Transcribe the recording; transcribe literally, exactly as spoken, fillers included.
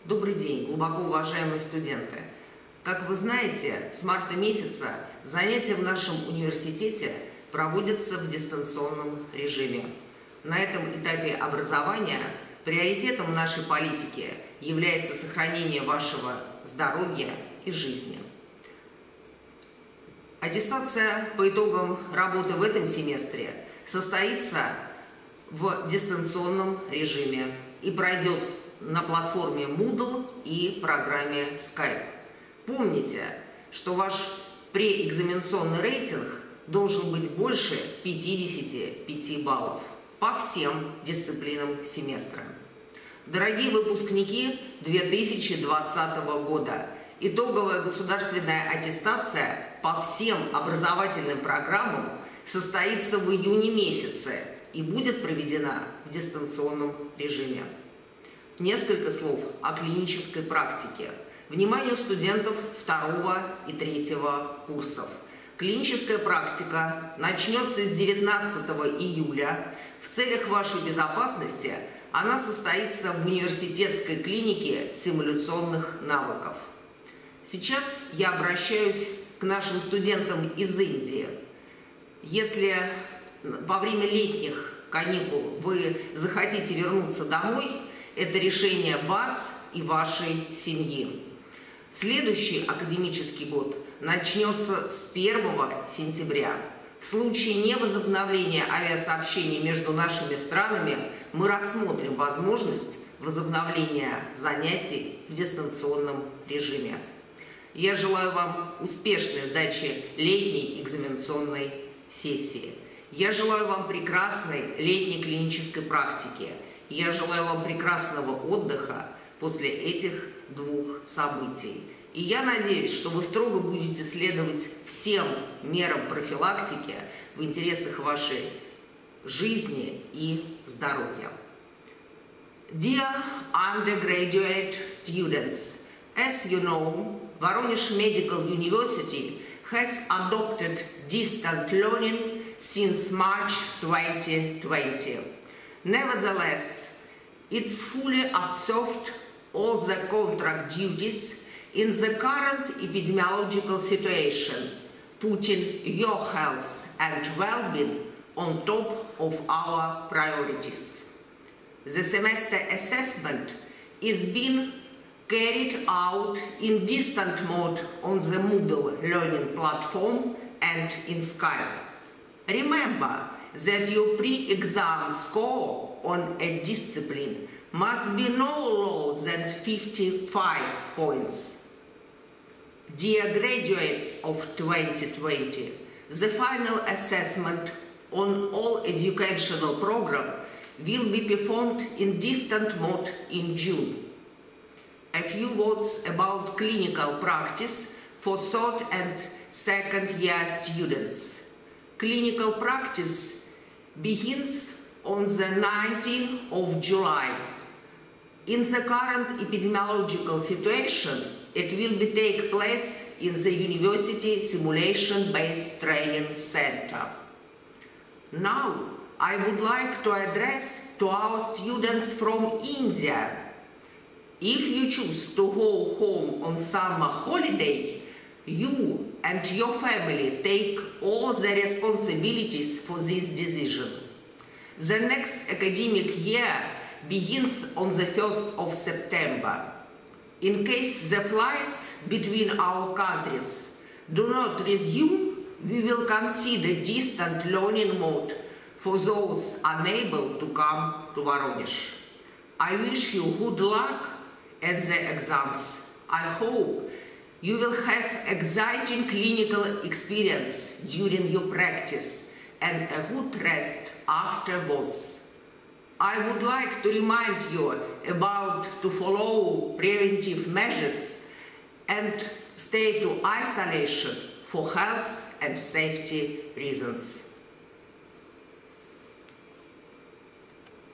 Добрый день, глубоко уважаемые студенты! Как вы знаете, с марта месяца занятия в нашем университете проводятся в дистанционном режиме. На этом этапе образования приоритетом нашей политики является сохранение вашего здоровья и жизни. Аттестация по итогам работы в этом семестре состоится в дистанционном режиме и пройдет на платформе Moodle и программе Skype. Помните, что ваш преэкзаменационный рейтинг должен быть больше пятидесяти пяти баллов по всем дисциплинам семестра. Дорогие выпускники две тысячи двадцатого года, итоговая государственная аттестация по всем образовательным программам состоится в июне месяце и будет проведена в дистанционном режиме. Несколько слов о клинической практике. Вниманию студентов второго и третьего курсов. Клиническая практика начнется с девятнадцатого июля. В целях вашей безопасности она состоится в университетской клинике симуляционных навыков. Сейчас я обращаюсь к нашим студентам из Индии. Если во время летних каникул вы захотите вернуться домой, это решение вас и вашей семьи. Следующий академический год начнется с первого сентября. В случае невозобновления авиасообщений между нашими странами мы рассмотрим возможность возобновления занятий в дистанционном режиме. Я желаю вам успешной сдачи летней экзаменационной сессии. Я желаю вам прекрасной летней клинической практики. Я желаю вам прекрасного отдыха после этих двух событий. И я надеюсь, что вы строго будете следовать всем мерам профилактики в интересах вашей жизни и здоровья. Dear undergraduate students, as you know, Voronezh Medical University has adopted distant learning since March twenty twenty. Nevertheless, it's fully observed all the contract duties in the current epidemiological situation, putting your health and well-being on top of our priorities. The semester assessment is being carried out in distant mode on the Moodle learning platform and in Skype. Remember that your pre-exam score on a discipline must be no lower than fifty-five points. Dear graduates of twenty twenty, the final assessment on all educational programs will be performed in distant mode in June. A few words about clinical practice for third and second year students. Clinical practice begins on the nineteenth of July. In the current epidemiological situation, it will be take place in the University Simulation-Based Training Center. Now, I would like to address to our students from India. If you choose to go home on summer holiday, you and your family take all the responsibilities for this decision. The next academic year begins on the first of September. In case the flights between our countries do not resume, we will consider distant learning mode for those unable to come to Voronezh. I wish you good luck at the exams. I hope you will have exciting clinical experience during your practice and a good rest afterwards. I would like to remind you about to follow preventive measures and stay to isolation for health and safety reasons.